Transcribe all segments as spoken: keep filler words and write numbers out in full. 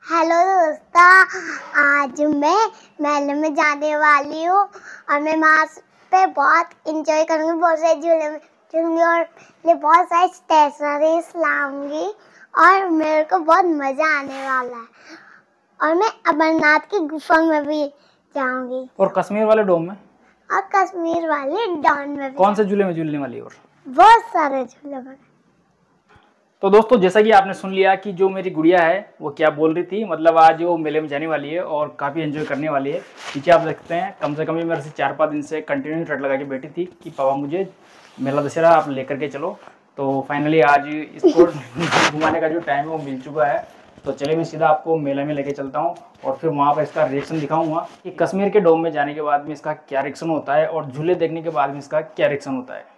Hello दोस्तों, आज मैं मेले में जाने वाली हूँ और मैं वहाँ पे बहुत इंजॉय करूँगी, बहुत सारे झूले में झूलूंगी और मैं बहुत सारी स्टेशनरीज लाऊंगी और मेरे को बहुत मज़ा आने वाला है। और मैं अमरनाथ की गुफा में भी जाऊंगी और कश्मीर वाले डोम में और कश्मीर वाले डॉन में भी। कौन से झूले में झूलने वाली है? और बहुत सारे झूले में। तो दोस्तों, जैसा कि आपने सुन लिया कि जो मेरी गुड़िया है वो क्या बोल रही थी, मतलब आज वो मेले में जाने वाली है और काफ़ी एंजॉय करने वाली है। पीछे आप देखते हैं, कम से कम ये मेरे से चार पाँच दिन से कंटिन्यू रट लगा के बैठी थी कि पापा मुझे मेला दशहरा आप लेकर के चलो। तो फाइनली आज इसको घुमाने का जो टाइम है वो मिल चुका है। तो चलिए मैं सीधा आपको मेला में लेके चलता हूँ और फिर वहाँ पर इसका रिएक्शन दिखाऊंगा कि कश्मीर के डोम में जाने के बाद में इसका क्या रिएक्शन होता है और झूले देखने के बाद में इसका क्या रिएक्शन होता है।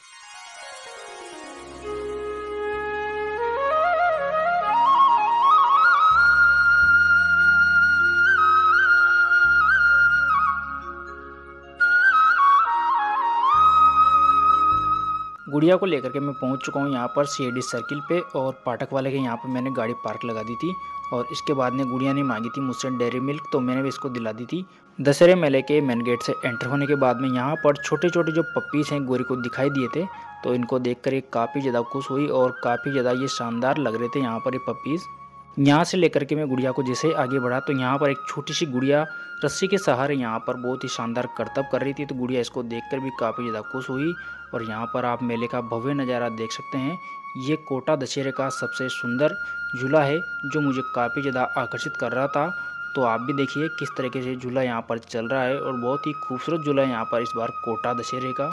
गुड़िया को लेकर के मैं पहुंच चुका हूं यहाँ पर सी ए डी सर्किल पे और पाठक वाले के यहाँ पर मैंने गाड़ी पार्क लगा दी थी। और इसके बाद में गुड़िया ने मांगी थी मुझसे डेयरी मिल्क, तो मैंने भी इसको दिला दी थी। दशहरे मेले के मेन गेट से एंटर होने के बाद में यहाँ पर छोटे छोटे जो पप्पीज़ हैं गोरी को दिखाई दिए थे, तो इनको देख कर ये काफ़ी ज़्यादा खुश हुई और काफ़ी ज़्यादा ये शानदार लग रहे थे यहाँ पर ये पप्पीज़। यहाँ से लेकर के मैं गुड़िया को जैसे आगे बढ़ा तो यहाँ पर एक छोटी सी गुड़िया रस्सी के सहारे यहाँ पर बहुत ही शानदार करतब कर रही थी। तो गुड़िया इसको देखकर भी काफ़ी ज़्यादा खुश हुई। और यहाँ पर आप मेले का भव्य नज़ारा देख सकते हैं। ये कोटा दशहरे का सबसे सुंदर झूला है जो मुझे काफ़ी ज़्यादा आकर्षित कर रहा था। तो आप भी देखिए किस तरीके से झूला यहाँ पर चल रहा है और बहुत ही खूबसूरत झूला है यहाँ पर इस बार कोटा दशहरे का।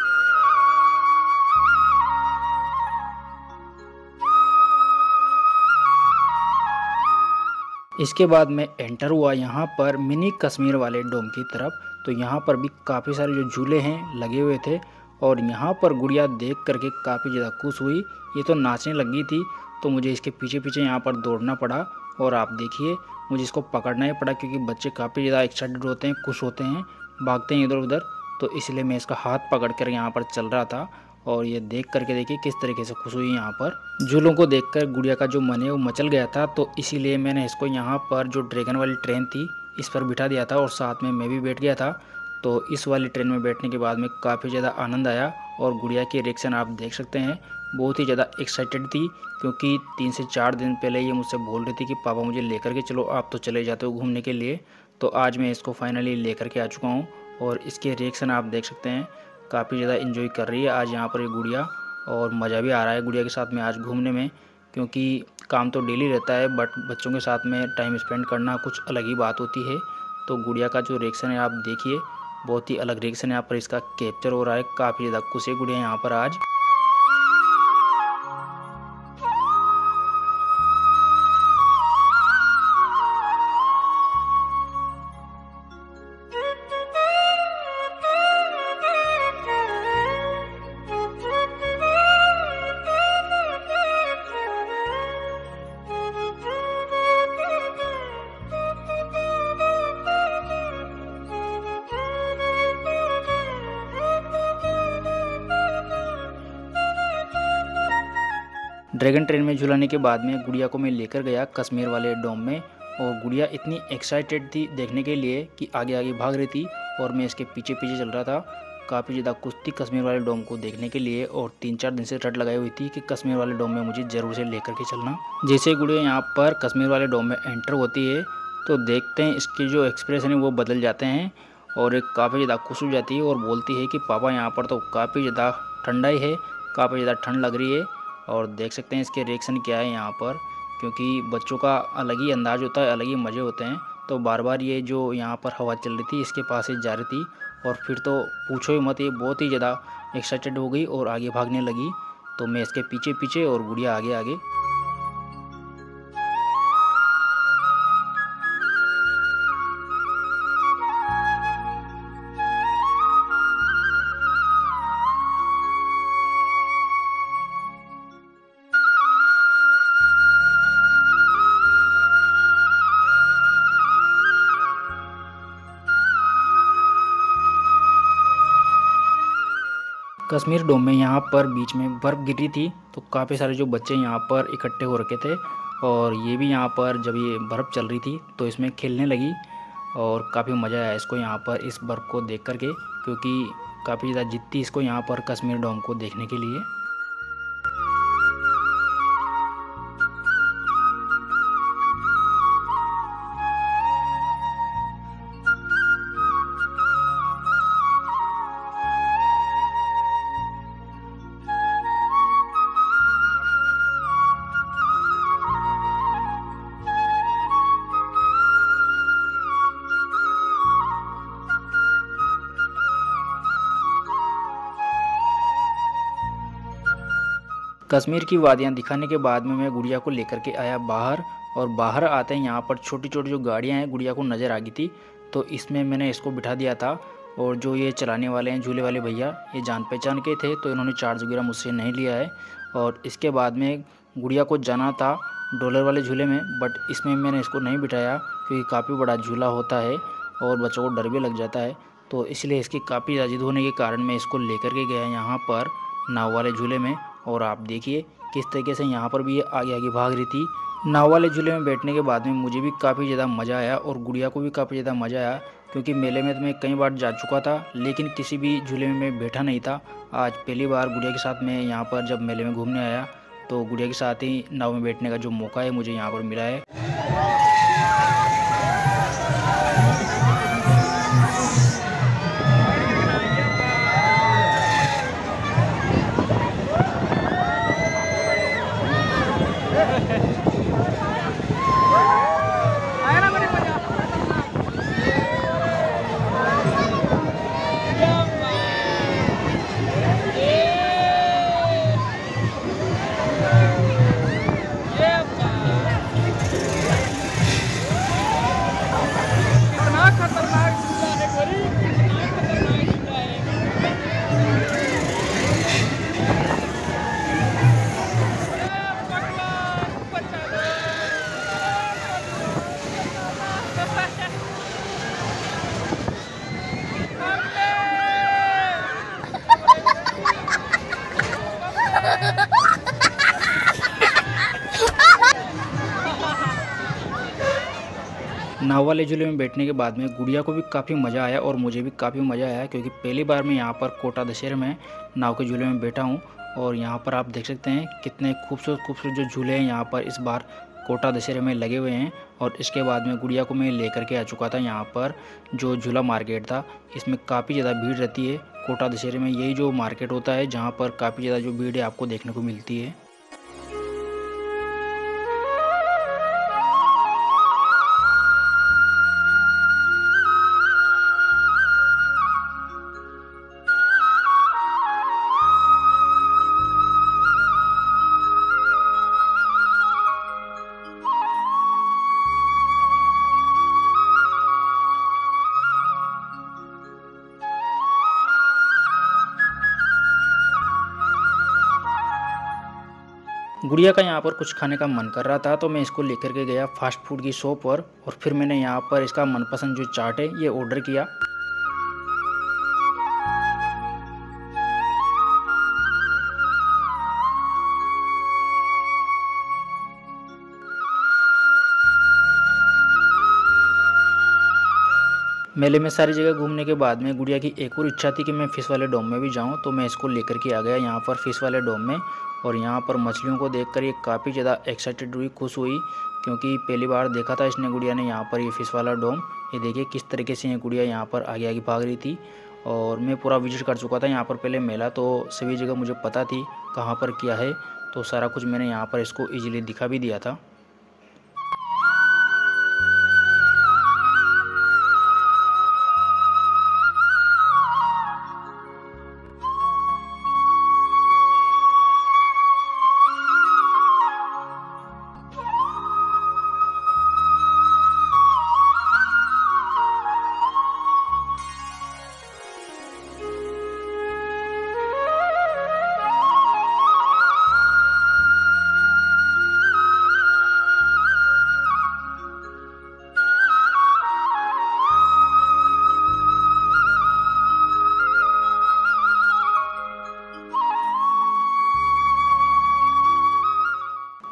इसके बाद मैं एंटर हुआ यहाँ पर मिनी कश्मीर वाले डोम की तरफ। तो यहाँ पर भी काफ़ी सारे जो झूले हैं लगे हुए थे और यहाँ पर गुड़िया देख करके काफ़ी ज़्यादा खुश हुई। ये तो नाचने लगी थी, तो मुझे इसके पीछे पीछे यहाँ पर दौड़ना पड़ा। और आप देखिए मुझे इसको पकड़ना ही पड़ा क्योंकि बच्चे काफ़ी ज़्यादा एक्साइटेड होते हैं, खुश होते हैं, भागते हैं इधर उधर। तो इसलिए मैं इसका हाथ पकड़ कर यहाँ पर चल रहा था। और ये देख करके देखिए किस तरीके से खुश हुई यहाँ पर। झूलों को देखकर गुड़िया का जो मन है वो मचल गया था, तो इसीलिए मैंने इसको यहाँ पर जो ड्रैगन वाली ट्रेन थी इस पर बिठा दिया था और साथ में मैं भी बैठ गया था। तो इस वाली ट्रेन में बैठने के बाद में काफ़ी ज़्यादा आनंद आया और गुड़िया की रिएक्शन आप देख सकते हैं, बहुत ही ज़्यादा एक्साइटेड थी क्योंकि तीन से चार दिन पहले ये मुझसे बोल रही थी कि पापा मुझे लेकर के चलो, आप तो चले जाते हो घूमने के लिए। तो आज मैं इसको फाइनली लेकर के आ चुका हूँ और इसके रिएक्शन आप देख सकते हैं, काफ़ी ज़्यादा इन्जॉय कर रही है आज यहाँ पर ये गुड़िया। और मज़ा भी आ रहा है गुड़िया के साथ में आज घूमने में, क्योंकि काम तो डेली रहता है बट बच्चों के साथ में टाइम स्पेंड करना कुछ अलग ही बात होती है। तो गुड़िया का जो रिएक्शन है आप देखिए, बहुत ही अलग रिएक्शन यहाँ पर इसका कैप्चर हो रहा है। काफ़ी ज़्यादा खुश है गुड़िया यहाँ पर आज। ड्रैगन ट्रेन में झुलाने के बाद में गुड़िया को मैं लेकर गया कश्मीर वाले डोम में और गुड़िया इतनी एक्साइटेड थी देखने के लिए कि आगे आगे भाग रही थी और मैं इसके पीछे पीछे चल रहा था। काफ़ी ज़्यादा खुश थी कश्मीर वाले डोम को देखने के लिए और तीन चार दिन से रट लगाई हुई थी कि कश्मीर वाले डोम में मुझे ज़रूर से लेकर के चलना। जैसे गुड़िया यहाँ पर कश्मीर वाले डोम में एंटर होती है तो देखते हैं इसके जो एक्सप्रेशन है वो बदल जाते हैं और एक काफ़ी ज़्यादा खुश हो जाती है और बोलती है कि पापा यहाँ पर तो काफ़ी ज़्यादा ठंडाई है, काफ़ी ज़्यादा ठंड लग रही है। और देख सकते हैं इसके रिएक्शन क्या है यहाँ पर, क्योंकि बच्चों का अलग ही अंदाज होता है, अलग ही मज़े होते हैं। तो बार बार ये जो यहाँ पर हवा चल रही थी इसके पास ही जा रही थी और फिर तो पूछो ही मत, ये बहुत ही ज़्यादा एक्साइटेड हो गई और आगे भागने लगी। तो मैं इसके पीछे पीछे और गुड़िया आगे आगे। कश्मीर डोम में यहाँ पर बीच में बर्फ़ गिरी थी तो काफ़ी सारे जो बच्चे यहाँ पर इकट्ठे हो रखे थे और ये भी यहाँ पर जब ये बर्फ़ चल रही थी तो इसमें खेलने लगी और काफ़ी मज़ा आया इसको यहाँ पर इस बर्फ़ को देख कर के, क्योंकि काफ़ी ज़्यादा जिद थी इसको यहाँ पर कश्मीर डोम को देखने के लिए। कश्मीर की वादियाँ दिखाने के बाद में मैं गुड़िया को लेकर के आया बाहर, और बाहर आते हैं यहाँ पर छोटी छोटी जो गाड़ियाँ हैं गुड़िया को नज़र आ गई थी, तो इसमें मैंने इसको बिठा दिया था। और जो ये चलाने वाले हैं झूले वाले भैया, ये जान पहचान के थे, तो इन्होंने चार्ज वगैरह मुझसे नहीं लिया है। और इसके बाद में गुड़िया को जाना था डॉलर वाले झूले में, बट इसमें मैंने इसको नहीं बिठाया क्योंकि काफ़ी बड़ा झूला होता है और बच्चों को डर भी लग जाता है, तो इसलिए इसकी काफ़ी ज़्यादा जिद होने के कारण मैं इसको लेकर के गया यहाँ पर नाव वाले झूले में। और आप देखिए किस तरीके से यहाँ पर भी ये आगे आगे भाग रही थी। नाव वाले झूले में बैठने के बाद में मुझे भी काफ़ी ज़्यादा मज़ा आया और गुड़िया को भी काफ़ी ज़्यादा मज़ा आया, क्योंकि मेले में तो मैं कई बार जा चुका था लेकिन किसी भी झूले में मैं बैठा नहीं था। आज पहली बार गुड़िया के साथ मैं यहाँ पर जब मेले में घूमने आया तो गुड़िया के साथ ही नाव में बैठने का जो मौका है मुझे यहाँ पर मिला है। नाव वाले झूले में बैठने के बाद में गुड़िया को भी काफ़ी मज़ा आया और मुझे भी काफ़ी मज़ा आया, क्योंकि पहली बार मैं यहाँ पर कोटा दशहरे में नाव के झूले में बैठा हूँ। और यहाँ पर आप देख सकते हैं कितने खूबसूरत खूबसूरत जो झूले हैं यहाँ पर इस बार कोटा दशहरे में लगे हुए हैं। और इसके बाद में गुड़िया को मैं लेकर के आ चुका था यहाँ पर जो झूला मार्केट था। इसमें काफ़ी ज़्यादा भीड़ रहती है कोटा दशहरे में, यही जो मार्केट होता है जहाँ पर काफ़ी ज़्यादा जो भीड़ है आपको देखने को मिलती है। गुड़िया का यहाँ पर कुछ खाने का मन कर रहा था, तो मैं इसको लेकर के गया फास्ट फूड की शॉप पर, और फिर मैंने यहाँ पर इसका मनपसंद जो चाट है ये ऑर्डर किया। मेले में सारी जगह घूमने के बाद में गुड़िया की एक और इच्छा थी कि मैं फ़िश वाले डोम में भी जाऊं, तो मैं इसको लेकर के आ गया यहाँ पर फ़िश वाले डोम में। और यहाँ पर मछलियों को देखकर ये काफ़ी ज़्यादा एक्साइटेड हुई, खुश हुई, क्योंकि पहली बार देखा था इसने गुड़िया ने यहाँ पर ये फ़िश वाला डोम। ये देखिए किस तरीके से ये गुड़िया यहाँ पर आगे आगे भाग रही थी। और मैं पूरा विजिट कर चुका था यहाँ पर पहले मेला, तो सभी जगह मुझे पता थी कहाँ पर क्या है, तो सारा कुछ मैंने यहाँ पर इसको ईजिली दिखा भी दिया था।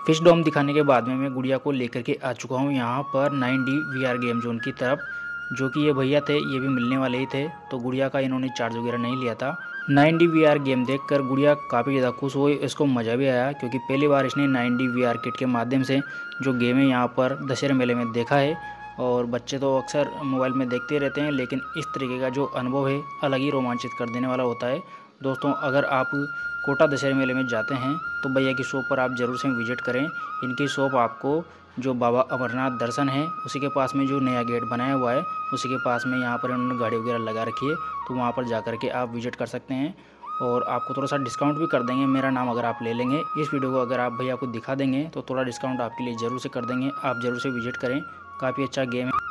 फिश डोम दिखाने के बाद में मैं गुड़िया को लेकर के आ चुका हूँ यहाँ पर nine D V R game zone की तरफ, जो कि ये भैया थे ये भी मिलने वाले ही थे, तो गुड़िया का इन्होंने चार्ज वगैरह नहीं लिया था। Nine D V R game देखकर गुड़िया काफ़ी ज़्यादा खुश हुई, इसको मज़ा भी आया क्योंकि पहली बार इसने nine D V R kit के माध्यम से जो गेम है यहाँ पर दशहरे मेले में देखा है। और बच्चे तो अक्सर मोबाइल में देखते रहते हैं, लेकिन इस तरीके का जो अनुभव है अलग ही रोमांचित कर देने वाला होता है। दोस्तों, अगर आप कोटा दशहरे मेले में जाते हैं तो भैया की शॉप पर आप ज़रूर से विजिट करें। इनकी शॉप आपको जो बाबा अमरनाथ दर्शन है उसी के पास में जो नया गेट बनाया हुआ है उसी के पास में यहाँ पर उन्होंने गाड़ी वगैरह लगा रखी है, तो वहाँ पर जा कर के आप विजिट कर सकते हैं और आपको थोड़ा सा डिस्काउंट भी कर देंगे। मेरा नाम अगर आप ले लेंगे, इस वीडियो को अगर आप भैया को दिखा देंगे तो थोड़ा डिस्काउंट आपके लिए ज़रूर से कर देंगे। आप ज़रूर से विजिट करें, काफ़ी अच्छा गेम है।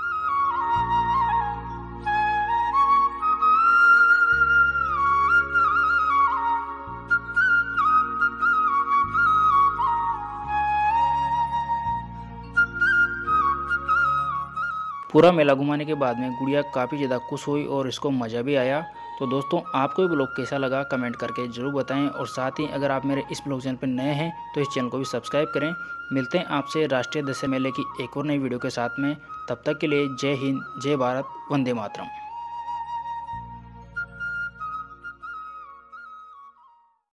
पूरा मेला घुमाने के बाद में गुड़िया काफ़ी ज़्यादा खुश हुई और इसको मज़ा भी आया। तो दोस्तों, आपको ये ब्लॉग कैसा लगा कमेंट करके ज़रूर बताएं और साथ ही अगर आप मेरे इस ब्लॉग चैनल पर नए हैं तो इस चैनल को भी सब्सक्राइब करें। मिलते हैं आपसे राष्ट्रीय दशहरा मेले की एक और नई वीडियो के साथ में, तब तक के लिए जय हिंद, जय भारत, वंदे मातरम।